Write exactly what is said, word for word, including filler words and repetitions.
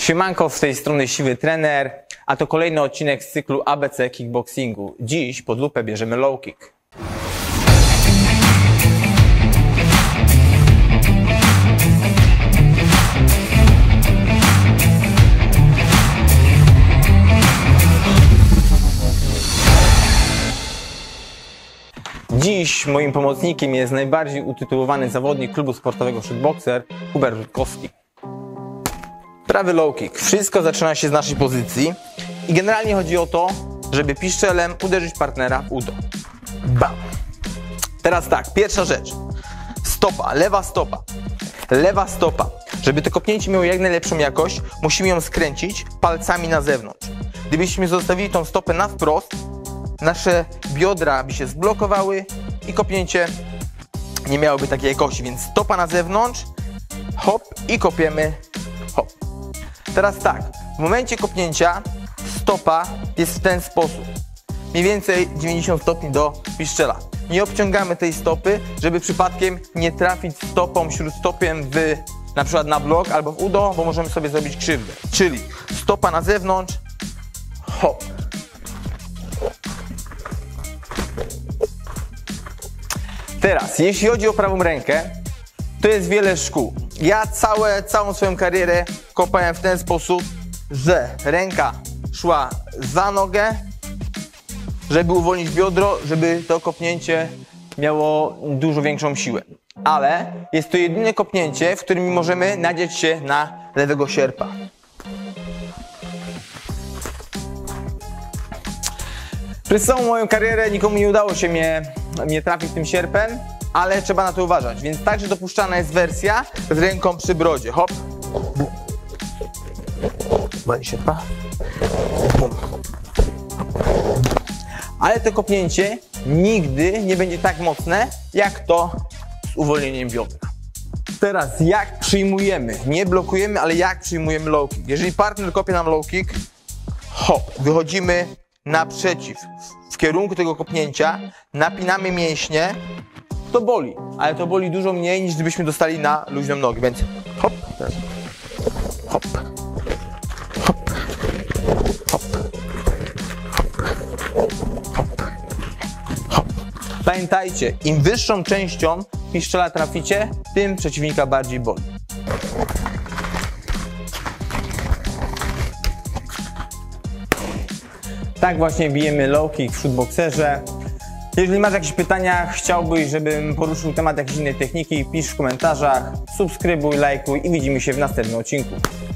Siemanko, z tej strony Siwy Trener, a to kolejny odcinek z cyklu A B C Kickboxingu. Dziś pod lupę bierzemy low kick. Dziś moim pomocnikiem jest najbardziej utytułowany zawodnik klubu sportowego Shootboxer, Hubert Rutkowski. Prawy low kick. Wszystko zaczyna się z naszej pozycji i generalnie chodzi o to, żeby piszczelem uderzyć partnera w udo. Bam! Teraz tak, pierwsza rzecz. Stopa, lewa stopa. Lewa stopa. Żeby to kopnięcie miało jak najlepszą jakość, musimy ją skręcić palcami na zewnątrz. Gdybyśmy zostawili tą stopę na wprost, nasze biodra by się zblokowały i kopnięcie nie miałoby takiej jakości, więc stopa na zewnątrz, hop i kopiemy, hop. Teraz tak, w momencie kopnięcia stopa jest w ten sposób, mniej więcej dziewięćdziesiąt stopni do piszczela. Nie obciągamy tej stopy, żeby przypadkiem nie trafić stopą, śródstopiem w, na przykład na blok albo w udo, bo możemy sobie zrobić krzywdę. Czyli stopa na zewnątrz, hop. Teraz, jeśli chodzi o prawą rękę, to jest wiele szkół. Ja całe, całą swoją karierę kopałem w ten sposób, że ręka szła za nogę, żeby uwolnić biodro, żeby to kopnięcie miało dużo większą siłę. Ale jest to jedyne kopnięcie, w którym możemy nadzieć się na lewego sierpa. Przez całą moją karierę nikomu nie udało się mnie, mnie trafić tym sierpem, ale trzeba na to uważać, więc także dopuszczalna jest wersja z ręką przy brodzie. Hop, bum. Wali sierpa. Bum. Ale to kopnięcie nigdy nie będzie tak mocne, jak to z uwolnieniem biodra. Teraz jak przyjmujemy, nie blokujemy, ale jak przyjmujemy low kick. Jeżeli partner kopie nam low kick, hop, wychodzimy naprzeciw, w kierunku tego kopnięcia, napinamy mięśnie, to boli, ale to boli dużo mniej niż gdybyśmy dostali na luźną nogę, więc hop, hop, hop, hop, hop, hop. Pamiętajcie, im wyższą częścią piszczela traficie, tym przeciwnika bardziej boli. Tak właśnie bijemy low kick w shootboxerze. Jeżeli masz jakieś pytania, chciałbyś, żebym poruszył temat jakiejś innej techniki, pisz w komentarzach, subskrybuj, lajkuj i widzimy się w następnym odcinku.